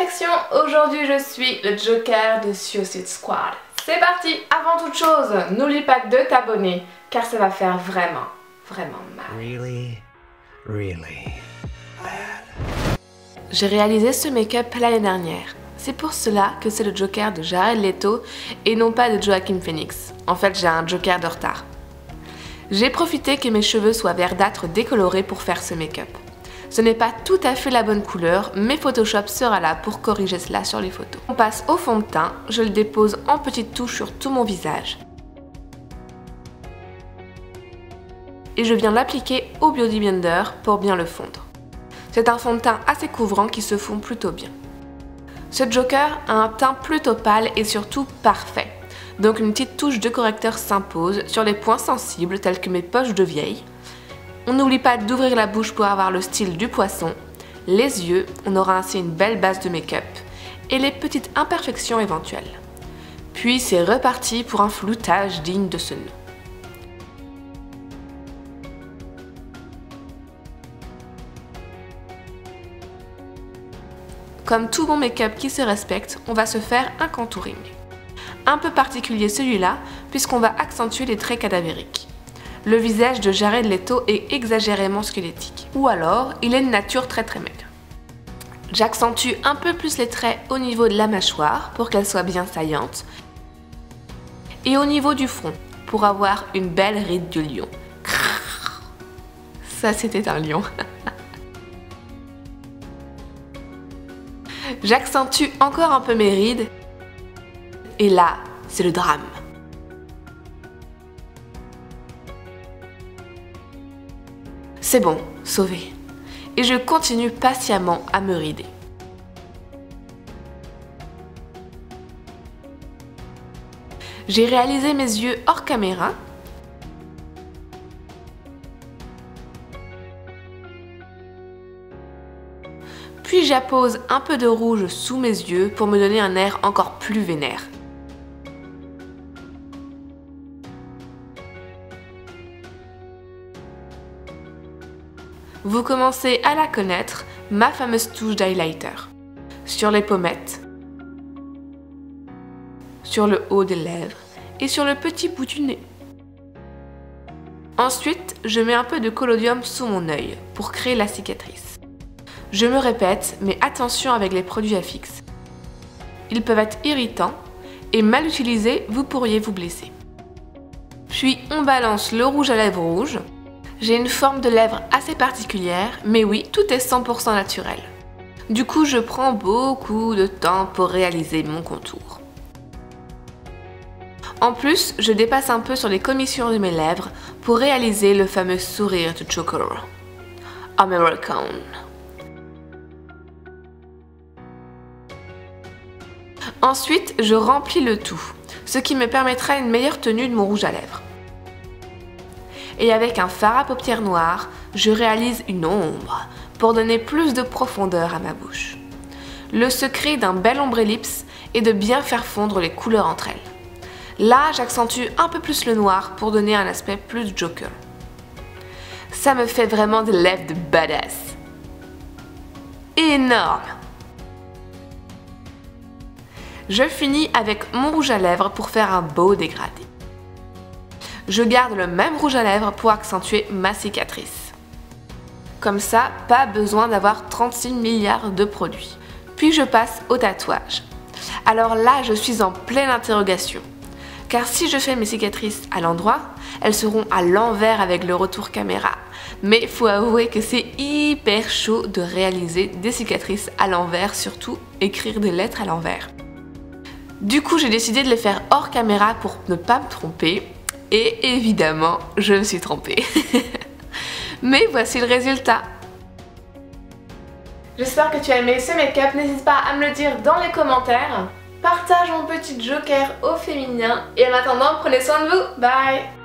perfection, aujourd'hui je suis le Joker de Suicide Squad. C'est parti! Avant toute chose, n'oublie pas de t'abonner, car ça va faire vraiment mal. Really bad. J'ai réalisé ce make-up l'année dernière. C'est pour cela que c'est le Joker de Jared Leto et non pas de Joaquin Phoenix. En fait, j'ai un Joker de retard. J'ai profité que mes cheveux soient verdâtres décolorés pour faire ce make-up. Ce n'est pas tout à fait la bonne couleur, mais Photoshop sera là pour corriger cela sur les photos. On passe au fond de teint, je le dépose en petites touches sur tout mon visage. Et je viens l'appliquer au Beauty Blender pour bien le fondre. C'est un fond de teint assez couvrant qui se fond plutôt bien. Ce Joker a un teint plutôt pâle et surtout parfait. Donc une petite touche de correcteur s'impose sur les points sensibles tels que mes poches de vieille. On n'oublie pas d'ouvrir la bouche pour avoir le style du poisson. Les yeux, on aura ainsi une belle base de make-up. Et les petites imperfections éventuelles. Puis c'est reparti pour un floutage digne de ce nom. Comme tout bon make-up qui se respecte, on va se faire un contouring. Un peu particulier celui-là, puisqu'on va accentuer les traits cadavériques. Le visage de Jared Leto est exagérément squelettique. Ou alors, il est de nature très maigre. J'accentue un peu plus les traits au niveau de la mâchoire, pour qu'elle soit bien saillante. Et au niveau du front, pour avoir une belle ride de lion. Ça, c'était un lion. J'accentue encore un peu mes rides. Et là, c'est le drame. C'est bon, sauvé. Et je continue patiemment à me rider. J'ai réalisé mes yeux hors caméra. Puis j'appose un peu de rouge sous mes yeux pour me donner un air encore plus vénère. Vous commencez à la connaître, ma fameuse touche d'highlighter. Sur les pommettes, sur le haut des lèvres et sur le petit bout du nez. Ensuite, je mets un peu de collodium sous mon œil pour créer la cicatrice. Je me répète, mais attention avec les produits à fixe. Ils peuvent être irritants et mal utilisés, vous pourriez vous blesser. Puis on balance le rouge à lèvres rouge. J'ai une forme de lèvres assez particulière, mais oui, tout est 100% naturel. Du coup, je prends beaucoup de temps pour réaliser mon contour. En plus, je dépasse un peu sur les commissures de mes lèvres pour réaliser le fameux sourire de Joker. American. Ensuite, je remplis le tout, ce qui me permettra une meilleure tenue de mon rouge à lèvres. Et avec un fard à paupières noir, je réalise une ombre pour donner plus de profondeur à ma bouche. Le secret d'un bel ombre ellipse est de bien faire fondre les couleurs entre elles. Là, j'accentue un peu plus le noir pour donner un aspect plus Joker. Ça me fait vraiment des lèvres de badass. Énorme! Je finis avec mon rouge à lèvres pour faire un beau dégradé. Je garde le même rouge à lèvres pour accentuer ma cicatrice. Comme ça, pas besoin d'avoir 36 milliards de produits. Puis je passe au tatouage. Alors là, je suis en pleine interrogation. Car si je fais mes cicatrices à l'endroit, elles seront à l'envers avec le retour caméra. Mais faut avouer que c'est hyper chaud de réaliser des cicatrices à l'envers, surtout écrire des lettres à l'envers. Du coup, j'ai décidé de les faire hors caméra pour ne pas me tromper. Et évidemment, je me suis trompée. Mais voici le résultat. J'espère que tu as aimé ce make-up. N'hésite pas à me le dire dans les commentaires. Partage mon petit Joker au féminin. Et en attendant, prenez soin de vous. Bye!